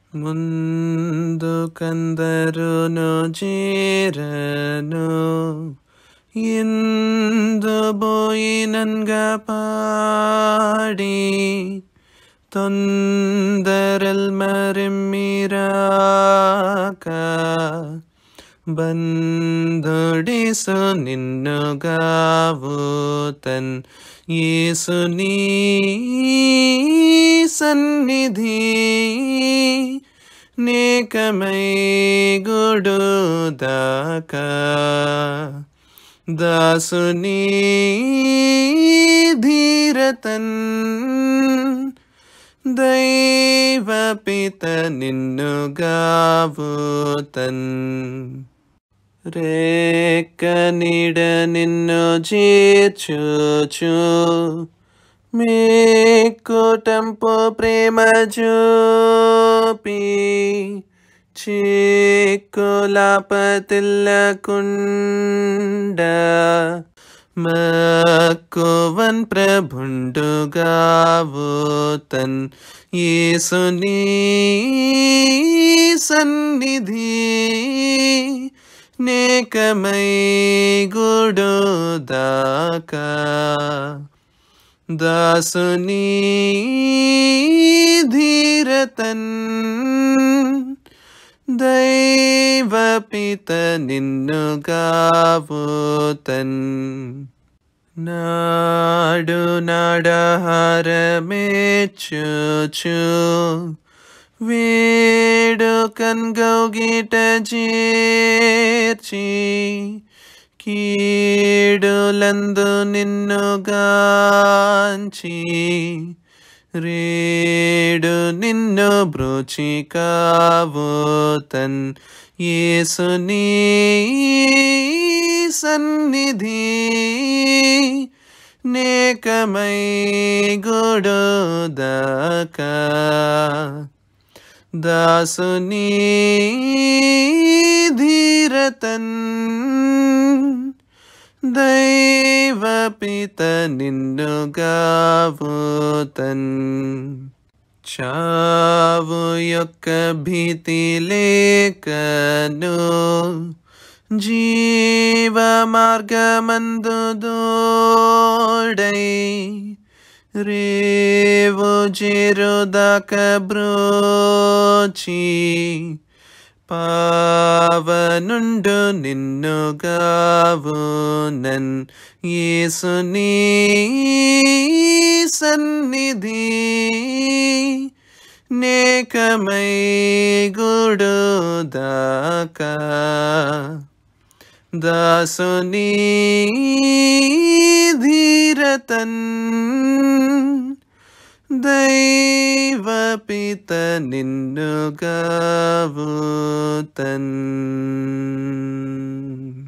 ముందుకందరును చేరను ఎందు బోయినన్గా పాడి తొందరల్ మరిమ్మిరాక బంధుడిసు నిన్నుగావుతన్ యేసుని సన్నిధి నేకమై గుడుదాకా దాసుని ధీరతన్ దైవపిత నిన్నుగావుతన్ రేక్క నీడ నిన్ను చేర్చుచు మేకుటంపు ప్రేమ చూపి చిక్కులాపతిల్లకుండ మక్కువన్ ప్రభుండుగావుతన్ యేసుని సన్నిధి నేకమై గుడుదాకా దాసుని ధీరతన్ దైవపిత నిన్నుగావుతన్ నాడు నాడహారమేచ్చుచు వేడుకన్ గౌగిట చేర్చి కీడులందు నిన్నుగాంచి రేడు నిన్ను బ్రోచికావుతన్ యేసుని సన్నిధి నేకమై గుడుదాకా దాసుని ధీరతన్ దైవపిత నిన్నుగావుతన్ చావు యొక్క భీతి లేకను జీవ మార్గమందు దోడై రేవు చేరుదాక బ్రోచి పావనుండు నిన్నుగావునన్ యేసుని సన్నిధి నేకమై గుడుదాకా దాసుని ధీరతన్ దైవపిత నిన్నుగావుతన్